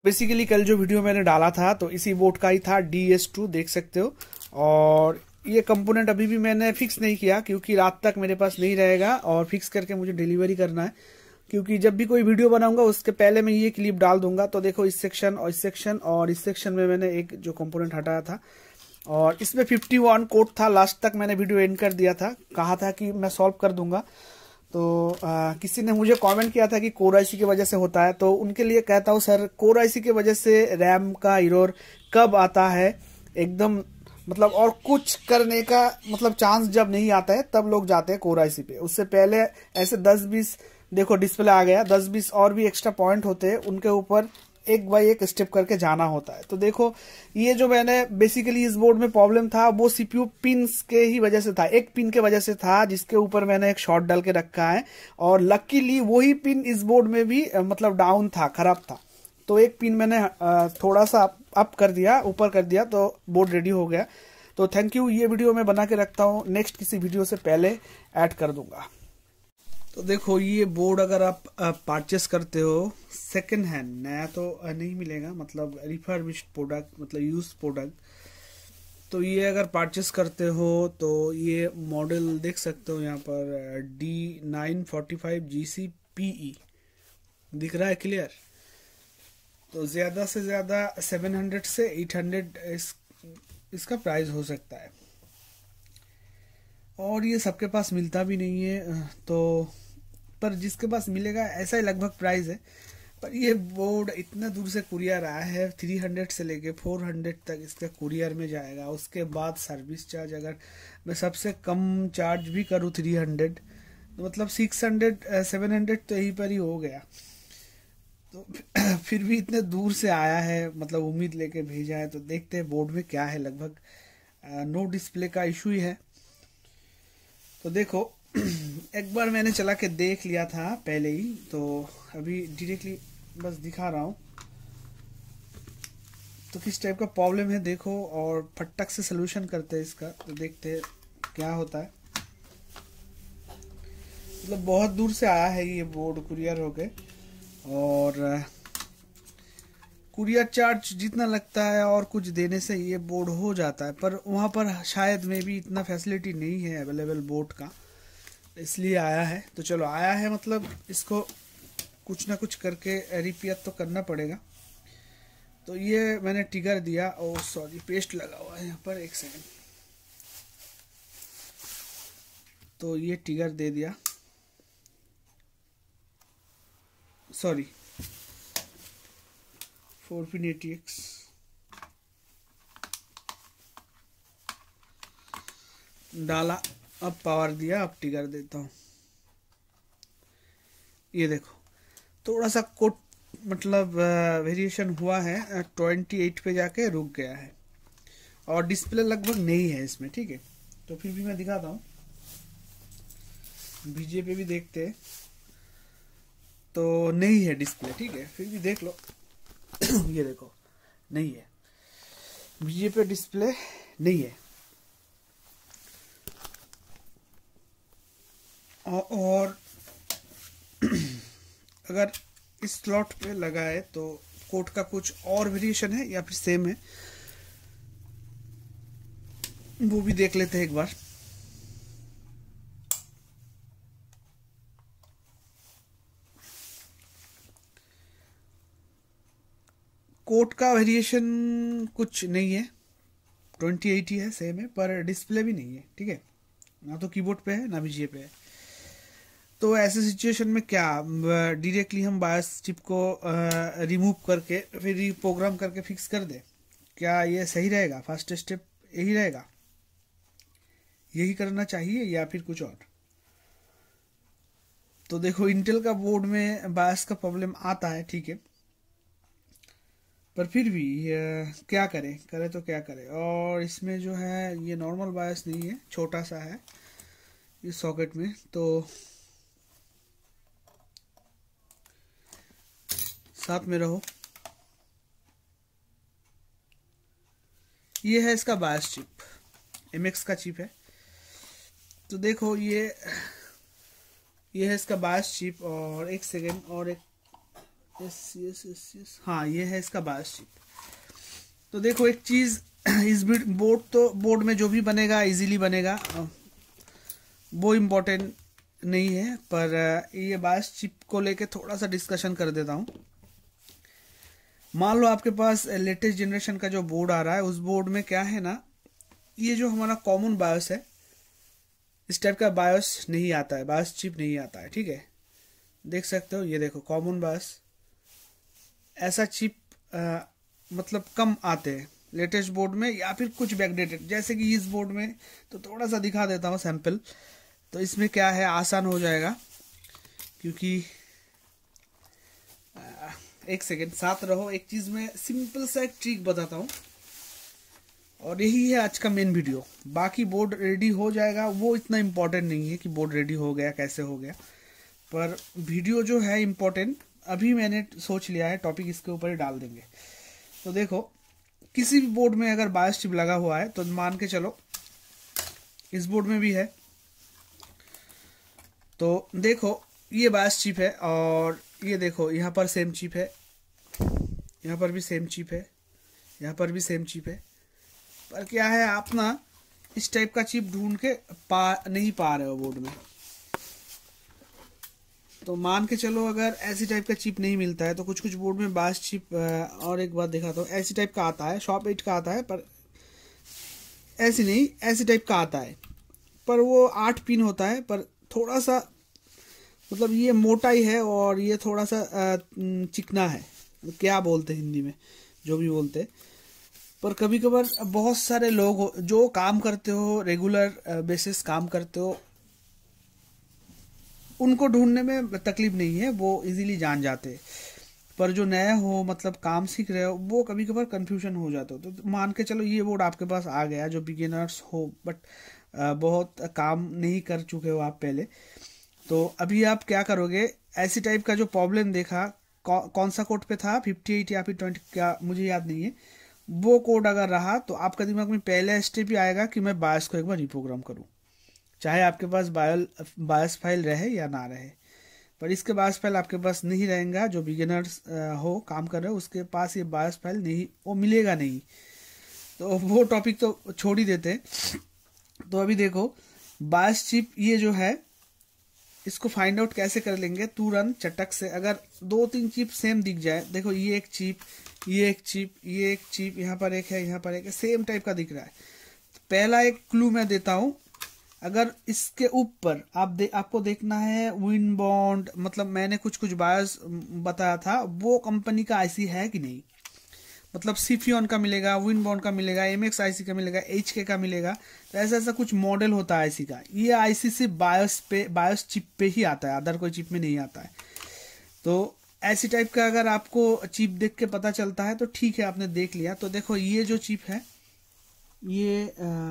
Basically कल जो video मैंने डाला था तो इसी बोर्ड का ही था, DS2 देख सकते हो। और ये कंपोनेंट अभी भी मैंने फिक्स नहीं किया क्योंकि रात तक मेरे पास नहीं रहेगा और फिक्स करके मुझे डिलीवरी करना है। क्योंकि जब भी कोई वीडियो बनाऊंगा उसके पहले मैं ये क्लिप डाल दूंगा। तो देखो इस सेक्शन और इस सेक्शन और इस सेक्शन में मैंने एक जो कंपोनेंट हटाया था और इसमें 51 कोड था। लास्ट तक मैंने वीडियो एंड कर दिया था, कहा था कि मैं सॉल्व कर दूंगा। तो किसी ने मुझे कमेंट किया था कि कोर आईसी की वजह से होता है, तो उनके लिए कहता हूँ सर, कोर आईसी की वजह से रैम का एरर कब आता है एकदम, मतलब और कुछ करने का मतलब चांस जब नहीं आता है तब लोग जाते हैं कोर आईसी पे। उससे पहले ऐसे 10-20 देखो डिस्प्ले आ गया, 10-20 और भी एक्स्ट्रा पॉइंट होते हैं, उनके ऊपर एक बाय एक स्टेप करके जाना होता है। तो देखो ये जो मैंने बेसिकली इस बोर्ड में प्रॉब्लम था वो सीपीयू पिंस के ही वजह से था, एक पिन के वजह से था जिसके ऊपर मैंने एक शॉर्ट डाल के रखा है। और लकीली वही पिन इस बोर्ड में भी मतलब डाउन था, खराब था। तो एक पिन मैंने थोड़ा सा अप कर दिया, ऊपर कर दिया, तो बोर्ड रेडी हो गया। तो थैंक यू। ये वीडियो मैं बना के रखता हूँ, नेक्स्ट किसी वीडियो से पहले ऐड कर दूंगा। तो देखो ये बोर्ड अगर आप परचेस करते हो सेकंड हैंड, नया तो नहीं मिलेगा, मतलब रिफर्बिश्ड प्रोडक्ट, मतलब यूज प्रोडक्ट। तो ये अगर परचेस करते हो तो ये मॉडल देख सकते हो यहाँ पर D945GCPE दिख रहा है क्लियर। तो ज्यादा से ज्यादा 700 से 800 इसका प्राइस हो सकता है। और ये सबके पास मिलता भी नहीं है, तो पर जिसके पास मिलेगा ऐसा ही लगभग प्राइस है। पर ये बोर्ड इतना दूर से कुरियर आया है, 300 से लेके 400 तक इसका कुरियर में जाएगा। उसके बाद सर्विस चार्ज अगर मैं सबसे कम चार्ज भी करूँ 300, तो मतलब 600-700 तो यहीं पर ही हो गया। तो फिर भी इतने दूर से आया है, मतलब उम्मीद लेके भेजा है। तो देखते हैं बोर्ड में क्या है। लगभग नो डिस्प्ले का इशू ही है। तो देखो एक बार मैंने चला के देख लिया था पहले ही, तो अभी डायरेक्टली बस दिखा रहा हूँ तो किस टाइप का प्रॉब्लम है देखो, और फटक से सलूशन करते हैं इसका। तो देखते हैं क्या होता है। मतलब बहुत दूर से आया है ये बोर्ड कुरियर हो गए, और कुरियर चार्ज जितना लगता है और कुछ देने से ये बोर्ड हो जाता है। पर वहाँ पर शायद में भी इतना फैसिलिटी नहीं है अवेलेबल बोर्ड का, इसलिए आया है। तो चलो आया है, मतलब इसको कुछ ना कुछ करके रिपेयर तो करना पड़ेगा। तो ये मैंने ट्रिगर दिया, और सॉरी पेस्ट लगा हुआ है यहाँ पर, एक सेकंड। तो ये ट्रिगर दे दिया, सॉरी 4 पिन ATX डाला, अब पावर दिया, अब ट्रिगर देता हूँ। ये देखो थोड़ा सा कोड मतलब वेरिएशन हुआ है, 28 पे जाके रुक गया है, और डिस्प्ले लगभग नहीं है इसमें, ठीक है। तो फिर भी मैं दिखाता हूँ, VGA पे भी देखते हैं, तो नहीं है डिस्प्ले, ठीक है। फिर भी देख लो ये देखो नहीं है, VGA पे डिस्प्ले नहीं है। और अगर इस स्लॉट पे लगा है तो कोड का कुछ और वेरिएशन है या फिर सेम है, वो भी देख लेते हैं एक बार। कोड का वेरिएशन कुछ नहीं है, 2080 है, सेम है, पर डिस्प्ले भी नहीं है, ठीक है। ना तो कीबोर्ड पे है ना VGA पे है। तो ऐसे सिचुएशन में क्या डायरेक्टली हम बायस चिप को रिमूव करके फिर प्रोग्राम करके फिक्स कर दे, क्या ये सही रहेगा? फर्स्ट स्टेप यही रहेगा, यही करना चाहिए या फिर कुछ और? तो देखो इंटेल का बोर्ड में बायस का प्रॉब्लम आता है, ठीक है, पर फिर भी क्या करें, करे तो क्या करें। और इसमें जो है ये नॉर्मल बायस नहीं है, छोटा सा है इस सॉकेट में। तो साथ में रहो। ये है इसका बायस चिप, MX का चिप है। तो देखो ये है इसका बायस चिप, और एक सेकेंड, और एक SCS, हाँ ये है इसका बायोस चिप। तो देखो एक चीज, इस बोर्ड में जो भी बनेगा इजीली बनेगा, वो इम्पोर्टेंट नहीं है, पर ये बायोस चिप को लेके थोड़ा सा डिस्कशन कर देता हूँ। मान लो आपके पास लेटेस्ट जनरेशन का जो बोर्ड आ रहा है, उस बोर्ड में क्या है ना, ये जो हमारा कॉमन बायोस है, इस टाइप का बायोस नहीं आता है, बायोस चिप नहीं आता है, ठीक है। देख सकते हो, ये देखो कॉमन बायोस, ऐसा चिप मतलब कम आते हैं लेटेस्ट बोर्ड में, या फिर कुछ बैकडेटेड, जैसे कि इस बोर्ड में। तो थोड़ा सा दिखा देता हूँ सैंपल। तो इसमें क्या है, आसान हो जाएगा, क्योंकि एक सेकेंड साथ रहो। एक चीज में सिंपल सा एक ट्रिक बताता हूँ, और यही है आज का मेन वीडियो। बाकी बोर्ड रेडी हो जाएगा, वो इतना इम्पोर्टेंट नहीं है कि बोर्ड रेडी हो गया कैसे हो गया, पर वीडियो जो है इम्पोर्टेंट। अभी मैंने सोच लिया है टॉपिक इसके ऊपर ही डाल देंगे। तो देखो, किसी भी बोर्ड में अगर बायोस चिप लगा हुआ है, तो मान के चलो इस बोर्ड में भी है, तो देखो ये बायोस चिप है, और ये देखो यहाँ पर सेम चिप है, यहाँ पर भी सेम चिप है, यहाँ पर भी सेम चिप है। पर क्या है, आप ना इस टाइप का चिप ढूंढ के नहीं पा रहे हो बोर्ड में। तो मान के चलो अगर ऐसी टाइप का चिप नहीं मिलता है, तो कुछ कुछ बोर्ड में बायोस चिप, और एक बात दिखाता हूँ, ऐसी टाइप का आता है, शॉप 8 का आता है, पर ऐसी नहीं, ऐसी टाइप का आता है, पर वो 8 पिन होता है, पर थोड़ा सा मतलब ये मोटा ही है, और ये थोड़ा सा चिकना है, क्या बोलते हैं हिंदी में, जो भी बोलते हैं। पर कभी कभार बहुत सारे लोग जो काम करते हो, रेगुलर बेसिस काम करते हो, उनको ढूंढने में तकलीफ नहीं है, वो इजीली जान जाते हैं। पर जो नया हो, मतलब काम सीख रहे हो, वो कभी कभार कंफ्यूजन हो जाता हो। तो मान के चलो ये बोर्ड आपके पास आ गया, जो बिगिनर्स हो, बट बहुत काम नहीं कर चुके हो आप पहले, तो अभी आप क्या करोगे, ऐसी टाइप का जो प्रॉब्लम देखा, कौन सा कोड पे था, 58 या फिर 20 क्या मुझे याद नहीं है, वो कोड अगर रहा, तो आपका दिमाग में पहले स्टेप ही आएगा कि मैं बायोस को एक बार रिप्रोग्राम करूं, चाहे आपके पास बायोस फाइल रहे या ना रहे। पर इसके बायोस फाइल आपके पास नहीं रहेगा, जो बिगिनर्स हो, काम कर रहे हो, उसके पास ये बायोस फाइल नहीं, वो मिलेगा नहीं। तो वो टॉपिक तो छोड़ ही देते हैं। तो अभी देखो बायोस चिप ये जो है, इसको फाइंड आउट कैसे कर लेंगे तुरंत चटक से। अगर 2-3 चिप सेम दिख जाए, देखो ये एक चिप, ये एक चिप, ये एक चिप, यहाँ पर एक है, यहाँ पर एक है, सेम टाइप का दिख रहा है। तो पहला एक क्लू मैं देता हूँ, अगर इसके ऊपर आपको देखना है विनबॉन्ड, मतलब मैंने कुछ कुछ बायोस बताया था, वो कंपनी का आईसी है कि नहीं, मतलब सिफियन का मिलेगा, विनबॉन्ड का मिलेगा, एमएक्स आईसी का मिलेगा, एचके का मिलेगा। तो ऐसा ऐसा कुछ मॉडल होता है आईसी का। ये आईसी सिर्फ बायोस चिप पे ही आता है, अदर कोई चिप में नहीं आता है। तो ऐसी टाइप का अगर आपको चिप देख के पता चलता है तो ठीक है, आपने देख लिया। तो देखो ये जो चिप है, ये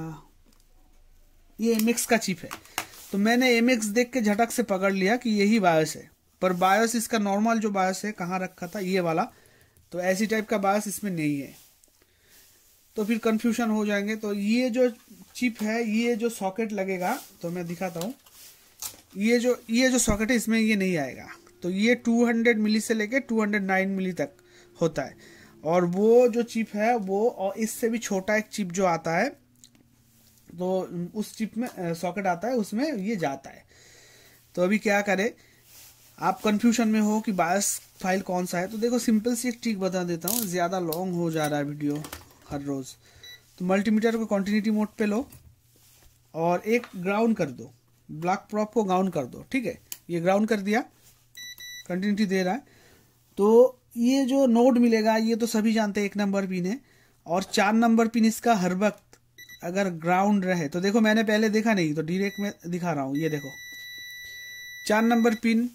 एमएक्स का चिप है, तो मैंने एमएक्स देख के झटक से पकड़ लिया कि यही बायोस है। पर बायोस इसका नॉर्मल जो बायोस है, कहाँ रखा था, ये वाला, तो ऐसी टाइप का बायोस इसमें नहीं है, तो फिर कंफ्यूजन हो जाएंगे। तो ये जो चिप है, ये जो सॉकेट लगेगा, तो मैं दिखाता हूँ, ये जो सॉकेट है, इसमें ये नहीं आएगा। तो ये 200 मिली से लेके 209 मिली तक होता है, और वो जो चिप है वो, और इससे भी छोटा एक चिप जो आता है, तो उस चिप में सॉकेट आता है, उसमें ये जाता है। तो अभी क्या करें, आप कंफ्यूजन में हो कि बायोस फाइल कौन सा है, तो देखो सिंपल सी एक ट्रिक बता देता हूँ, ज़्यादा लॉन्ग हो जा रहा है वीडियो हर रोज़। तो मल्टीमीटर को कंटिन्यूटी मोड पे लो, और एक ग्राउंड कर दो, ब्लॉक प्रॉप को ग्राउंड कर दो, ठीक है। ये ग्राउंड कर दिया, कंटिन्यूटी दे रहा है। तो ये जो नोड मिलेगा, ये तो सभी जानते हैं 1 नंबर पिन है, और 4 नंबर पिन इसका हर वक्त अगर ग्राउंड रहे, तो देखो मैंने पहले देखा नहीं, तो डायरेक्ट में दिखा रहा हूँ, ये देखो 4 नंबर पिन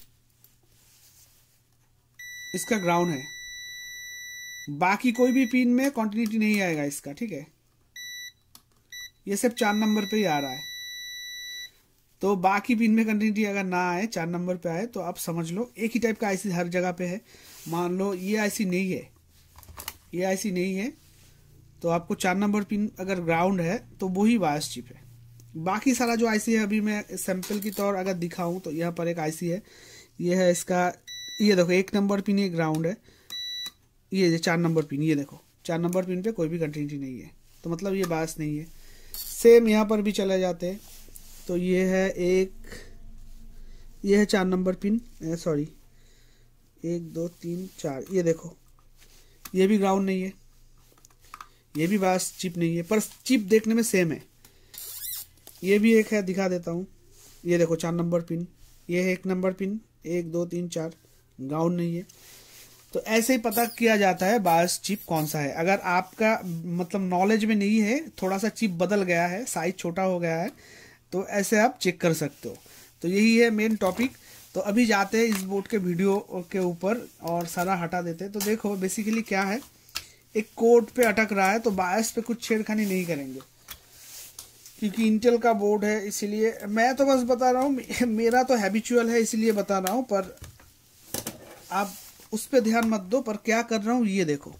इसका ग्राउंड है, बाकी कोई भी पिन में कंटिन्यूटी नहीं आएगा इसका, ठीक है। ये सिर्फ 4 नंबर पे ही आ रहा है, तो बाकी पिन में कंटिन्यूटी अगर ना आए, 4 नंबर पे आए, तो आप समझ लो एक ही टाइप का आईसी हर जगह पे है। मान लो ये आईसी नहीं है, ये आईसी नहीं है, तो आपको 4 नंबर पिन अगर ग्राउंड है, तो वही बायोस चिप है। बाकी सारा जो आईसी है, अभी मैं सैंपल की तौर अगर दिखाऊं, तो यहाँ पर एक आईसी है, ये है इसका ये देखो 1 नंबर पिन ये ग्राउंड है, ये 4 नंबर पिन, ये देखो 4 नंबर पिन पे कोई भी कंटिन्यूटी नहीं है, तो मतलब ये बायस नहीं है। सेम यहाँ पर भी चले जाते हैं, तो ये है ये है 4 नंबर पिन, सॉरी 1 2 3 4, ये देखो ये भी ग्राउंड नहीं है, ये भी बायस चिप नहीं है, पर चिप देखने में सेम है। ये भी एक है, दिखा देता हूँ, ये देखो 4 नंबर पिन, ये है 1 नंबर पिन, 1 2 3 4, ग्राउंड नहीं है। तो ऐसे ही पता किया जाता है बायस चिप कौन सा है। अगर आपका मतलब नॉलेज में नहीं है, थोड़ा सा चिप बदल गया है, साइज छोटा हो गया है, तो ऐसे आप चेक कर सकते हो। तो यही है मेन टॉपिक। तो अभी जाते हैं इस बोर्ड के वीडियो के ऊपर और सारा हटा देते हैं। तो देखो बेसिकली क्या है, एक कोड पे अटक रहा है, तो बायस पे कुछ छेड़खानी नहीं करेंगे क्योंकि इंटेल का बोर्ड है, इसीलिए मैं तो बस बता रहा हूँ, मेरा तो हैबिचुअल है इसलिए बता रहा हूँ, पर आप उस पर ध्यान मत दो। पर क्या कर रहा हूँ ये देखो,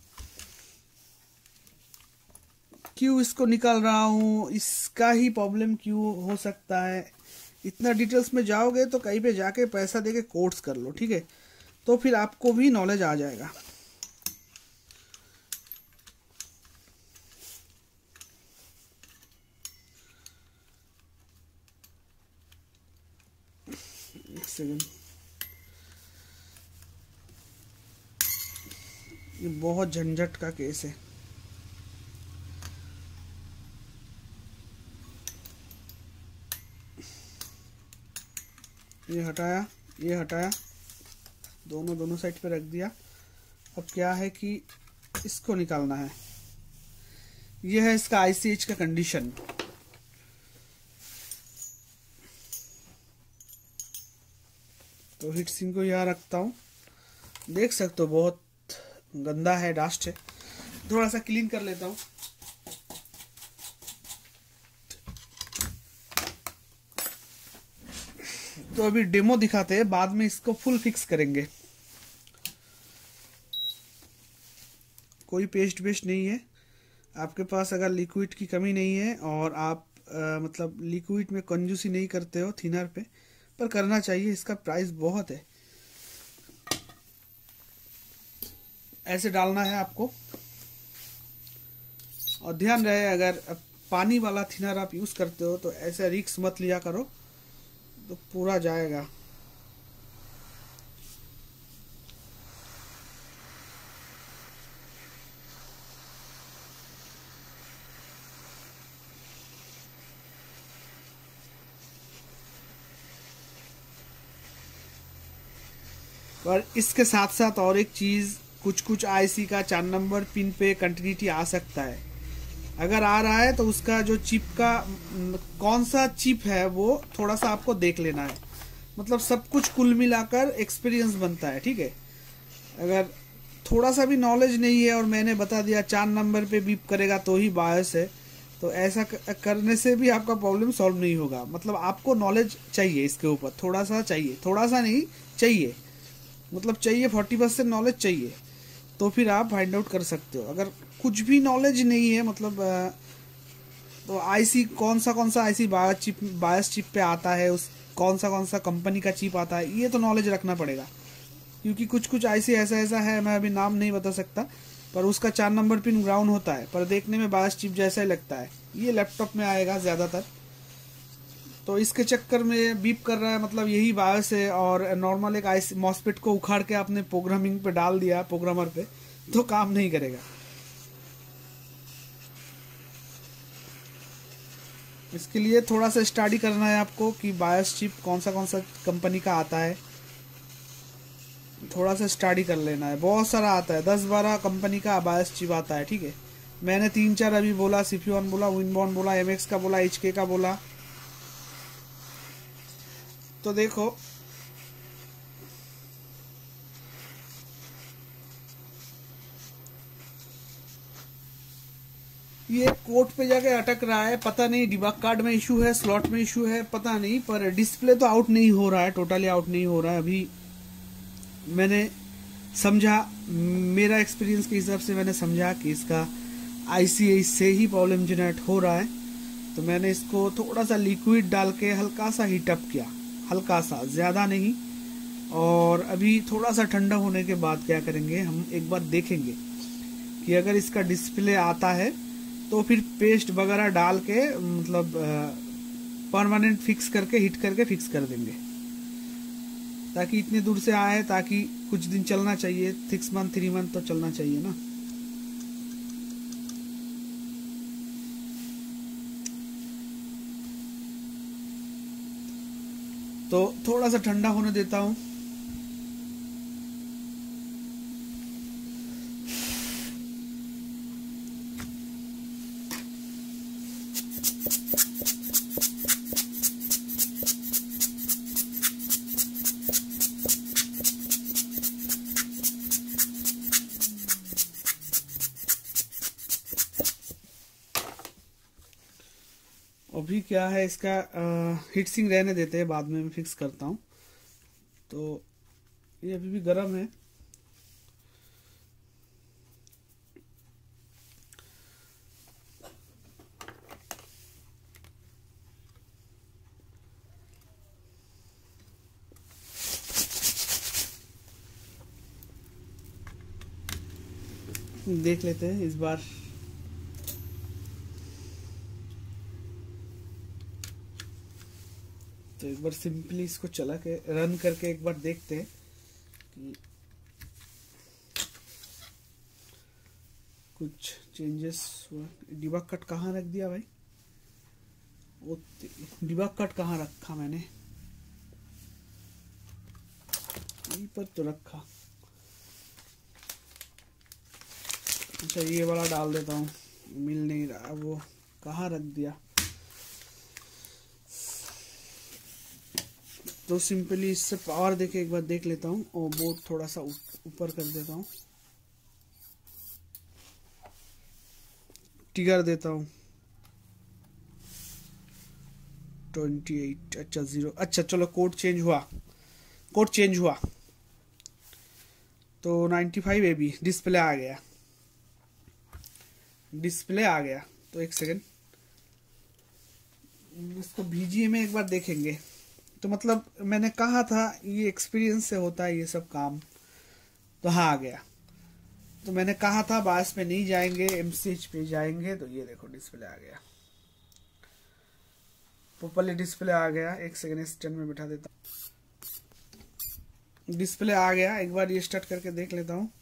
क्यों इसको निकाल रहा हूँ, इसका ही प्रॉब्लम क्यों हो सकता है। इतना डिटेल्स में जाओगे तो कहीं पे जाके पैसा देके कोर्स कर लो, ठीक है, तो फिर आपको भी नॉलेज आ जाएगा। एक सेकंड, ये बहुत झंझट का केस है। ये हटाया, ये हटाया, दोनों साइड पे रख दिया। अब क्या है कि इसको निकालना है। ये है इसका आईसीएच का कंडीशन। तो हीट सिंक को यहाँ रखता हूँ, देख सकते हो बहुत गंदा है, डस्ट है, थोड़ा सा क्लीन कर लेता हूँ। तो अभी डेमो दिखाते हैं, बाद में इसको फुल फिक्स करेंगे। कोई पेस्ट वेस्ट नहीं है आपके पास, अगर लिक्विड की कमी नहीं है और आप मतलब लिक्विड में कंजूसी नहीं करते हो थिनर पे, पर करना चाहिए, इसका प्राइस बहुत है। ऐसे डालना है आपको, और ध्यान रहे अगर पानी वाला थिनर आप यूज करते हो तो ऐसे रिक्स मत लिया करो, तो पूरा जाएगा। पर इसके साथ साथ और एक चीज, कुछ आईसी का 4 नंबर पिन पे कंटिन्यूटी आ सकता है। अगर आ रहा है तो उसका जो चिप का कौन सा चिप है वो थोड़ा सा आपको देख लेना है। मतलब सब कुछ कुल मिलाकर एक्सपीरियंस बनता है, ठीक है। अगर थोड़ा सा भी नॉलेज नहीं है और मैंने बता दिया 4 नंबर पे बीप करेगा तो ही बायस है, तो ऐसा करने से भी आपका प्रॉब्लम सॉल्व नहीं होगा। मतलब आपको नॉलेज चाहिए इसके ऊपर, थोड़ा सा चाहिए, थोड़ा सा नहीं चाहिए, मतलब चाहिए 40% नॉलेज चाहिए, तो फिर आप फाइंड आउट कर सकते हो। अगर कुछ भी नॉलेज नहीं है, मतलब तो आईसी कौन सा आईसी बायस चिप पे आता है, उस कौन सा कंपनी का चिप आता है, ये तो नॉलेज रखना पड़ेगा। क्योंकि कुछ आईसी ऐसा है, मैं अभी नाम नहीं बता सकता, पर उसका 4 नंबर पिन ग्राउंड होता है, पर देखने में बायस चिप जैसा ही लगता है। ये लैपटॉप में आएगा ज़्यादातर, तो इसके चक्कर में बीप कर रहा है, मतलब यही बायस है। और नॉर्मल एक आईसी मॉसफेट को उखाड़ के आपने प्रोग्रामिंग पे डाल दिया, प्रोग्रामर पे, तो काम नहीं करेगा। इसके लिए थोड़ा सा स्टडी करना है आपको कि बायस चिप कौन सा कंपनी का आता है, थोड़ा सा स्टडी कर लेना है। बहुत सारा आता है, 10-12 कंपनी का बायस चिप आता है, ठीक है। मैंने 3-4 अभी बोला, सीपीयू बोला, विनबॉर्न बोला, एमएक्स का बोला, एचके का बोला। तो देखो ये कोड पे जाके अटक रहा है, पता नहीं डिबग कार्ड में इशू है, स्लॉट में इशू है, पता नहीं, पर डिस्प्ले तो आउट नहीं हो रहा है, टोटली आउट नहीं हो रहा है। अभी मैंने समझा, मेरा एक्सपीरियंस के हिसाब से मैंने समझा कि इसका आईसीआई से ही प्रॉब्लम जनरेट हो रहा है। तो मैंने इसको थोड़ा सा लिक्विड डाल के हल्का सा हीटअप किया, हल्का सा, ज़्यादा नहीं, और अभी थोड़ा सा ठंडा होने के बाद क्या करेंगे, हम एक बार देखेंगे कि अगर इसका डिस्प्ले आता है तो फिर पेस्ट वगैरह डाल के मतलब परमानेंट फिक्स करके हिट करके फिक्स कर देंगे, ताकि इतने दूर से आया है ताकि कुछ दिन चलना चाहिए, 6 मंथ 3 मंथ तो चलना चाहिए ना। तो थोड़ा सा ठंडा होने देता हूँ। अभी क्या है, इसका हीट सिंक रहने देते हैं, बाद में मैं फिक्स करता हूँ। तो ये अभी भी गर्म है। देख लेते हैं इस बार। तो एक बार सिंपली इसको चला के रन करके एक बार देखते हैं कि कुछ चेंजेस हुआ। डिबग कट कहाँ रख दिया भाई? वो डिबग कट कहाँ रखा मैंने? यहीं पर तो रखा। अच्छा ये वाला डाल देता हूँ, मिल नहीं रहा, वो कहाँ रख दिया। तो सिंपली इससे पावर देके एक बार देख लेता हूँ और बोर्ड थोड़ा सा ऊपर कर देता हूँ, टिगर देता हूँ 28। अच्छा 0। अच्छा चलो कोड चेंज हुआ, कोड चेंज हुआ। तो 95 AB डिस्प्ले आ गया, डिस्प्ले आ गया। तो एक सेकेंड, इसको VGA में एक बार देखेंगे। तो मतलब मैंने कहा था ये एक्सपीरियंस से होता है ये सब काम। तो हाँ आ गया। तो मैंने कहा था बायस पे नहीं जाएंगे, MCH पे जाएंगे। तो ये देखो डिस्प्ले आ गया, प्रॉपर्ली डिस्प्ले आ गया। एक सेकेंड स्टैंड में बैठा देता हूँ। डिस्प्ले आ गया, एक बार ये स्टार्ट करके देख लेता हूँ।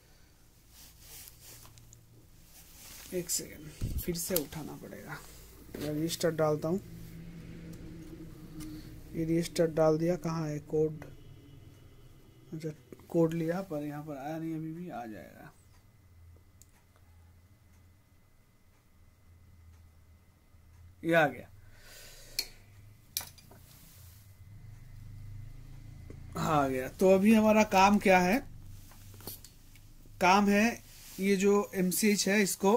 एक सेकेंड, फिर से उठाना पड़ेगा। रजिस्टर डालता हूँ, ये रजिस्टर डाल दिया। कहाँ है कोड? अच्छा कोड लिया पर यहाँ पर आया नहीं, अभी भी आ जाएगा। ये आ गया, हाँ आ गया। तो अभी हमारा काम क्या है? काम है ये जो MCH है इसको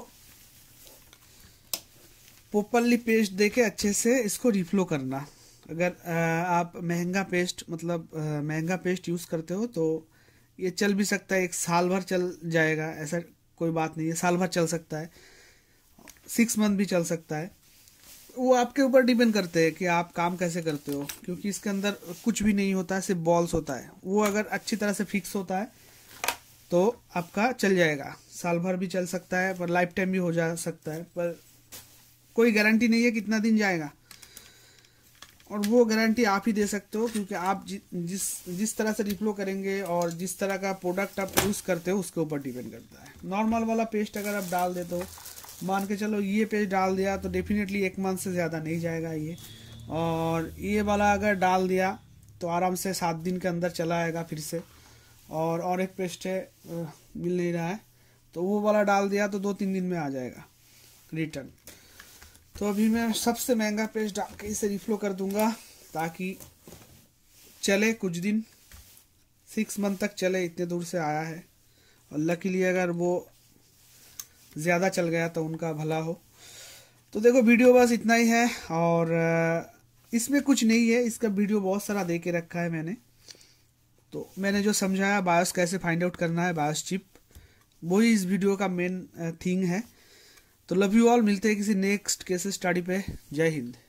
प्रॉपर्ली पेस्ट देके अच्छे से इसको रिफ्लो करना। अगर आप महंगा पेस्ट मतलब महंगा पेस्ट यूज करते हो तो ये चल भी सकता है, 1 साल भर चल जाएगा, ऐसा कोई बात नहीं है। साल भर चल सकता है, 6 मंथ भी चल सकता है। वो आपके ऊपर डिपेंड करते हैं कि आप काम कैसे करते हो, क्योंकि इसके अंदर कुछ भी नहीं होता है, सिर्फ बॉल्स होता है। वो अगर अच्छी तरह से फिक्स होता है तो आपका चल जाएगा, साल भर भी चल सकता है, पर लाइफ टाइम भी हो जा सकता है। पर कोई गारंटी नहीं है कितना दिन जाएगा, और वो गारंटी आप ही दे सकते हो, क्योंकि आप जिस तरह से रिफ्लो करेंगे और जिस तरह का प्रोडक्ट आप यूज़ करते हो उसके ऊपर डिपेंड करता है। नॉर्मल वाला पेस्ट अगर आप डाल देते हो, मान के चलो ये पेस्ट डाल दिया तो डेफिनेटली 1 मंथ से ज़्यादा नहीं जाएगा ये। और ये वाला अगर डाल दिया तो आराम से 7 दिन के अंदर चला आएगा फिर से। और एक पेस्ट है मिल नहीं रहा है, तो वो वाला डाल दिया तो 2-3 दिन में आ जाएगा रिटर्न। तो अभी मैं सबसे महंगा पेस्ट डाल के इसे रिफ्लो कर दूंगा ताकि चले कुछ दिन, 6 मंथ तक चले। इतने दूर से आया है, और लकीली अगर वो ज़्यादा चल गया तो उनका भला हो। तो देखो वीडियो बस इतना ही है, और इसमें कुछ नहीं है। इसका वीडियो बहुत सारा दे के रखा है मैंने। तो मैंने जो समझाया बायोस कैसे फाइंड आउट करना है, बायोस चिप, वही इस वीडियो का मेन थिंग है। तो लव यू ऑल, मिलते हैं किसी नेक्स्ट केस स्टडी पे। जय हिंद।